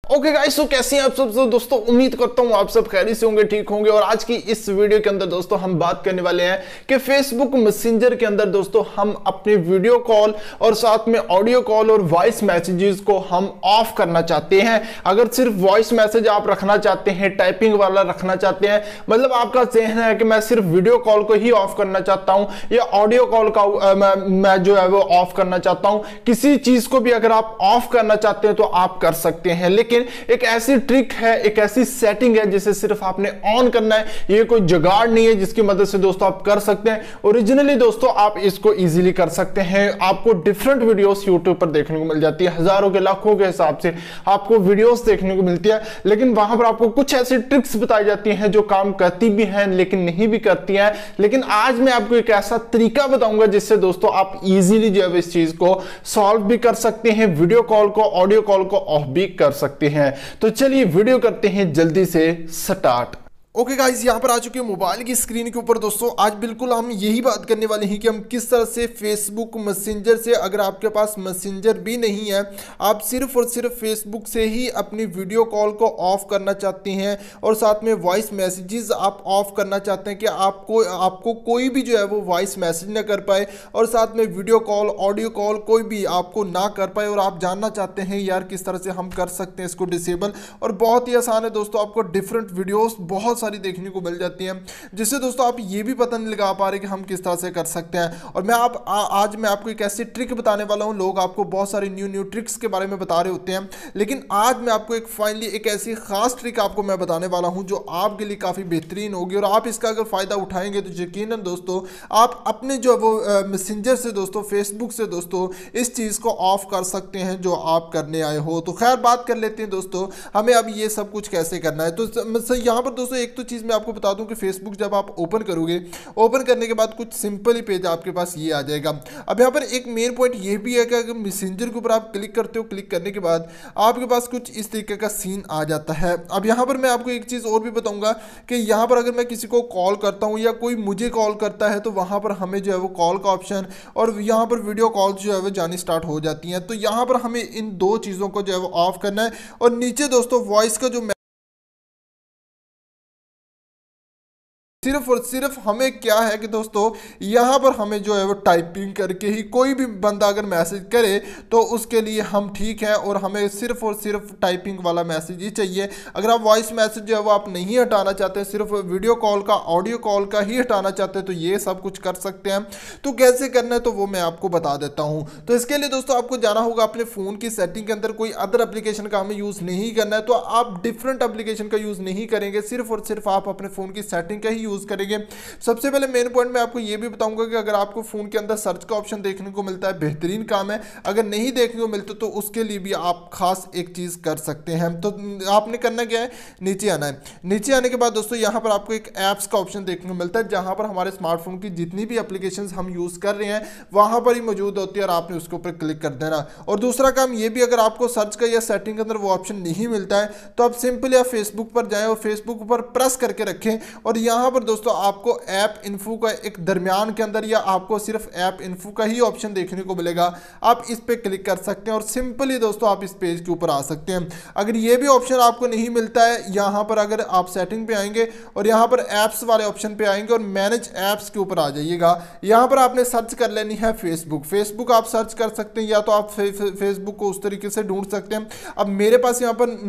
Okay guys, तो कैसे हैं आप सब दोस्तों। उम्मीद करता हूँ आप सब खैरियत से होंगे, ठीक होंगे। और आज की इस वीडियो के अंदर दोस्तों हम बात करने वाले हैं कि फेसबुक मैसेंजर के अंदर दोस्तों हम अपने वीडियो कॉल और साथ में ऑडियो कॉल और वॉइस मैसेजेस को हम ऑफ करना चाहते हैं। अगर सिर्फ वॉइस मैसेज आप रखना चाहते हैं, टाइपिंग वाला रखना चाहते हैं, मतलब आपका जहन है कि मैं सिर्फ वीडियो कॉल को ही ऑफ करना चाहता हूं या ऑडियो कॉल का मैं जो है वो ऑफ करना चाहता हूं, किसी चीज को भी अगर आप ऑफ करना चाहते हैं तो आप कर सकते हैं। लेकिन एक ऐसी ट्रिक है, एक ऐसी सेटिंग है जिसे सिर्फ आपने ऑन करना है। ये कोई जुगाड़ नहीं है जिसकी मदद से दोस्तों आप कर सकते हैं। ओरिजिनली दोस्तों आप इसको इजीली कर सकते हैं। आपको डिफरेंट वीडियोस यूट्यूब पर देखने को मिल जाती है, हजारों के लाखों के हिसाब से आपको वीडियोस देखने को मिलती है। लेकिन वहां पर आपको कुछ ऐसी ट्रिक्स बताई जाती हैं जो काम करती भी हैं लेकिन नहीं भी करती हैं। लेकिन आज मैं आपको एक ऐसा तरीका बताऊंगा जिससे दोस्तों आप इजीली जो है इस चीज को सॉल्व भी कर सकते हैं, वीडियो कॉल को, ऑडियो कॉल को ऑफ भी कर सकते हैं। तो चलिए वीडियो करते हैं जल्दी से स्टार्ट। ओके गाइस, यहाँ पर आ चुके हैं मोबाइल की स्क्रीन के ऊपर। दोस्तों आज बिल्कुल हम यही बात करने वाले हैं कि हम किस तरह से फेसबुक मैसेंजर से, अगर आपके पास मैसेंजर भी नहीं है, आप सिर्फ और सिर्फ फेसबुक से ही अपनी वीडियो कॉल को ऑफ करना चाहते हैं और साथ में वॉइस मैसेजेस आप ऑफ करना चाहते हैं कि आपको कोई भी जो है वो वॉइस मैसेज ना कर पाए और साथ में वीडियो कॉल, ऑडियो कॉल कोई भी आपको ना कर पाए। और आप जानना चाहते हैं यार किस तरह से हम कर सकते हैं इसको डिसेबल। और बहुत ही आसान है दोस्तों, आपको डिफरेंट वीडियोस बहुत सारी देखने को मिल जाती हैं जिससे दोस्तों आप ये भी पता नहीं लगा पा रहे कि हम किस तरह से कर सकते हैं। और आज मैं आपको एक ऐसी ट्रिक बताने वाला हूं। लोग आपको बहुत सारी न्यू ट्रिक्स के बारे में बता रहे होते हैं, लेकिन आज मैं आपको फाइनली एक ऐसी खास ट्रिक आपको मैं बताने वाला हूं जो आपके लिए काफी बेहतरीन होगी। और आप इसका अगर फायदा उठाएंगे तो यकीनन दोस्तों आप अपने जो वो मैसेंजर से दोस्तों, फेसबुक से दोस्तों इस चीज को ऑफ कर सकते हैं जो आप करने आए हो। तो खैर बात कर लेते हैं दोस्तों हमें अब ये सब कुछ कैसे करना है। तो यहाँ पर दोस्तों एक तो चीज मैं आपको बता दूं कि फेसबुक जब आप ओपन करोगे, ओपन करने के बाद कुछ सिंपल ही पेज आपके पास ये आ जाएगा। अब यहाँ पर एक मेन पॉइंट ये भी है कि अगर मैसेंजर के ऊपर आप क्लिक करते हो, क्लिक करने के बाद आपके पास कुछ इस तरीके का सीन आ जाता है। अब यहाँ पर मैं आपको एक चीज और भी बताऊंगा कि यहाँ पर अगर मैं किसी को कॉल करता हूँ या कोई मुझे कॉल करता है तो वहां पर हमें जो है वो कॉल का ऑप्शन और यहाँ पर वीडियो कॉल जो है वो जानी स्टार्ट हो जाती है। तो यहाँ पर हमें इन दो चीजों को जो है वो ऑफ करना है। और नीचे दोस्तों वॉइस का जो सिर्फ और सिर्फ हमें क्या है कि दोस्तों यहाँ पर हमें जो है वो टाइपिंग करके ही कोई भी बंदा अगर मैसेज करे तो उसके लिए हम ठीक है और हमें सिर्फ और सिर्फ टाइपिंग वाला मैसेज ही चाहिए। अगर आप वॉइस मैसेज जो है वो आप नहीं हटाना चाहते, सिर्फ वीडियो कॉल का, ऑडियो कॉल का ही हटाना चाहते हैं तो ये सब कुछ कर सकते हैं। तो कैसे करना है तो वो मैं आपको बता देता हूँ। तो इसके लिए दोस्तों आपको जाना होगा अपने फ़ोन की सेटिंग के अंदर। कोई अदर एप्लीकेशन का हमें यूज़ नहीं करना है, तो आप डिफरेंट एप्लीकेशन का यूज़ नहीं करेंगे, सिर्फ और सिर्फ आप अपने फ़ोन की सेटिंग का ही यूज़ करेंगे। सबसे पहले मेन पॉइंट मैं आपको यह भी बताऊंगा कि अगर आपको फोन के अंदर सर्च का ऑप्शन देखने को मिलता है, बेहतरीन काम है। अगर नहीं देखने को मिलता तो उसके लिए भी आप खास एक चीज कर सकते हैं। तो आपने करना क्या है, नीचे आना है। नीचे आने के बाद दोस्तों यहां पर आपको एक ऐप्स का ऑप्शन देखने को मिलता है जहां पर हमारे स्मार्टफोन की जितनी भी एप्लीकेशंस हम यूज कर रहे हैं वहां पर ही मौजूद होती है और आपने उसके ऊपर क्लिक कर देना। और दूसरा काम यह भी, अगर आपको सर्च का या सेटिंग के अंदर वो ऑप्शन नहीं मिलता है तो आप सिंपल या फेसबुक पर जाएं और फेसबुक पर प्रेस करके रखें और यहां पर दोस्तों आपको ऐप इन्फो का एक दरमियान के अंदर या आपको सिर्फ ऐप इन्फो का ही ऑप्शन देखने को मिलेगा। आप इस पे क्लिक कर सकते हैं और सिंपली दोस्तों आप इस पेज के ऊपर आ सकते हैं। अगर ये भी ऑप्शन आपको नहीं मिलता है, यहां पर अगर आप सेटिंग पे आएंगे और यहां पर ऐप्स वाले ऑप्शन पे आएंगे और मैनेज ऐप्स के ऊपर आ जाइएगा। यहां पर आपने सर्च कर लेनी है फेसबुक आप सर्च कर सकते हैं या तो आप फेसबुक को उस तरीके से ढूंढ सकते हैं। अब मेरे पास यहाँ पर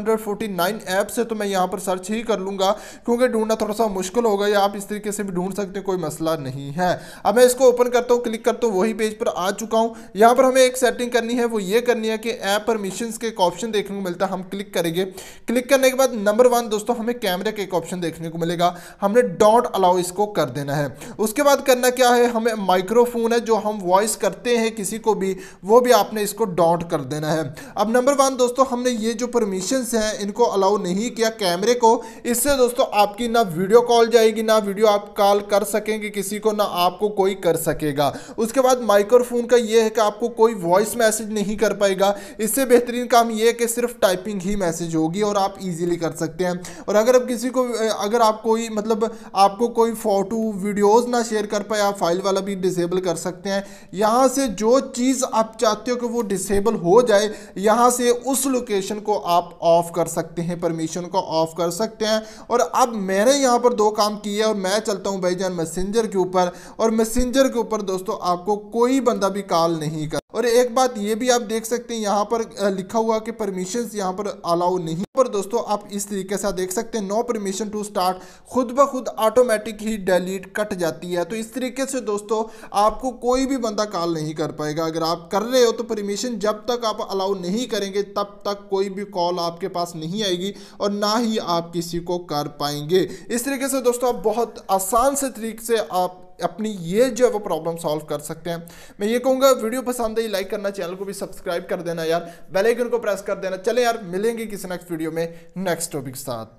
949 ऐप्स है तो मैं यहाँ पर सर्च ही कर लूंगा क्योंकि ढूंढना थोड़ा सा मुश्किल होगा, या आप इस तरीके से भी ढूंढ सकते हैं, कोई मसला नहीं है। अब मैं इसको ओपन करता हूं, क्लिक करता हूं, वही पेज पर आ चुका हूं। यहां पर हमें एक सेटिंग करनी है, वो ये करनी है कि ऐप परमिशंस के एक ऑप्शन देखने को मिलता है, हम क्लिक करेंगे। क्लिक करने के बाद नंबर 1 दोस्तों हमें कैमरे का एक ऑप्शन देखने को मिलेगा, हमने डोंट अलाउ इसको कर देना है। उसके बाद करना क्या है, हमें माइक्रोफोन है जो हम वॉइस करते हैं किसी को भी, वो भी आपने इसको डोंट कर देना है। अब नंबर 1 दोस्तों हमने ये जो परमिशंस हैं इनको अलाउ नहीं किया कैमरे को, इससे दोस्तों आपकी ना वीडियो कॉल जाएगी, ना वीडियो आप कॉल कर सकेंगे किसी को, ना आपको कोई कर सकेगा। उसके बाद माइक्रोफोन का ये है कि आपको कोई वॉइस मैसेज नहीं कर पाएगा। इससे बेहतरीन काम ये है कि सिर्फ टाइपिंग ही मैसेज होगी और आप इजीली कर सकते हैं। और अगर आप किसी को, अगर आप कोई मतलब आपको कोई फोटो वीडियोस ना शेयर कर पाए, आप फाइल वाला भी डिसेबल कर सकते हैं। यहाँ से जो चीज़ आप चाहते हो कि वो डिसेबल हो जाए, यहाँ से उस लोकेशन को आप ऑफ कर सकते हैं, परमिशन को ऑफ कर सकते हैं। और अब मैंने यहाँ पर 2 काम किए और मैं चलता हूँ भाईजान मैसेंजर के ऊपर, और मैसेंजर के ऊपर दोस्तों आपको कोई बंदा भी कॉल नहीं कर। और एक बात ये भी आप देख सकते हैं, यहाँ पर लिखा हुआ कि परमिशंस यहाँ पर अलाउ नहीं, पर दोस्तों आप इस तरीके से देख सकते हैं नो परमिशन टू स्टार्ट, खुद ब खुद ऑटोमेटिक ही डिलीट कट जाती है। तो इस तरीके से दोस्तों आपको कोई भी बंदा कॉल नहीं कर पाएगा। अगर आप कर रहे हो तो परमिशन जब तक आप अलाउ नहीं करेंगे तब तक कोई भी कॉल आपके पास नहीं आएगी और ना ही आप किसी को कर पाएंगे। इस तरीके से दोस्तों आप बहुत आसान से तरीके से आप अपनी ये जो है वो प्रॉब्लम सॉल्व कर सकते हैं। मैं ये कहूँगा वीडियो पसंद है लाइक करना, चैनल को भी सब्सक्राइब कर देना यार, बेल आइकन को प्रेस कर देना। चले यार, मिलेंगे किसी नेक्स्ट वीडियो में नेक्स्ट टॉपिक के साथ।